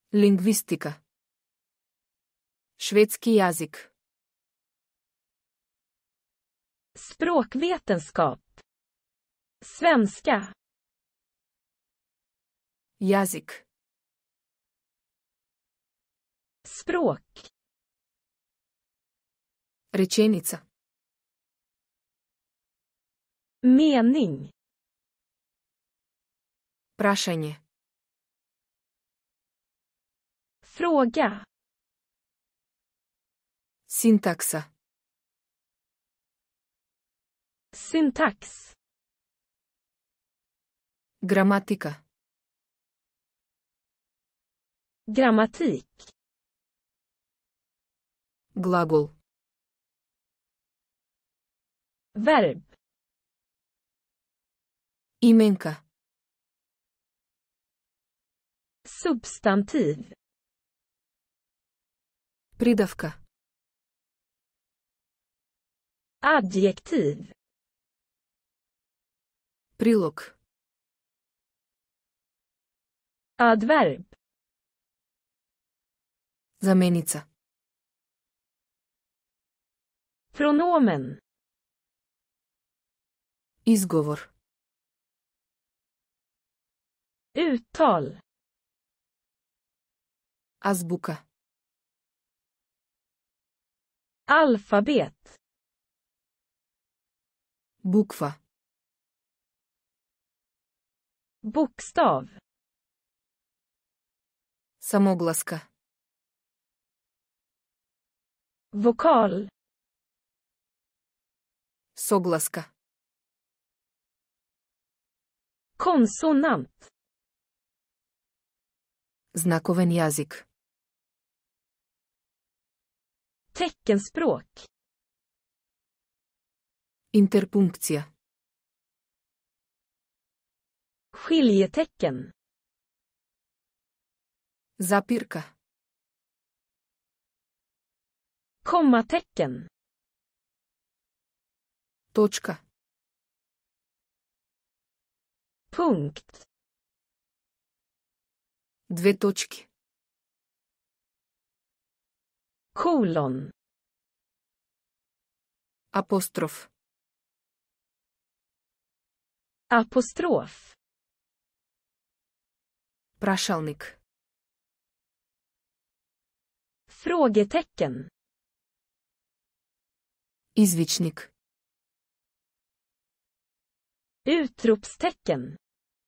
Lingvistika. Švedski jezik. Språkvetenskap. Svenska. Jezik. Språk. Rečenica. Mening. Prašanje. Fråga. Sintaksa. Syntax. Gramatika. Grammatik. Glagol. Verb. Imenka. Substantiv. Pridavka. Adjektiv. Prilog. Adverb. Zamenica. Pronomen. Izgovor. Uttal. Azbuka. Alfabet. Bukva. Bokstav. Samoglaska. Vokal. Soglaska. Konsonant. Znakoven jezik. Teckenspråk. Interpunkcija. Skiljetecken. Zapirka. Kommatecken. Točka. Punkt. Dve točki. Kolon. Apostrof. Apostrof. Prašalnik. Frågetecken. Izvičnik. Utropstecken.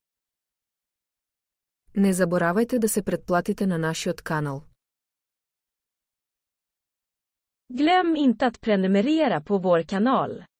Не заборавайте да се предплатите на нашиот канал. Glöm inte att prenumerera på vår kanal.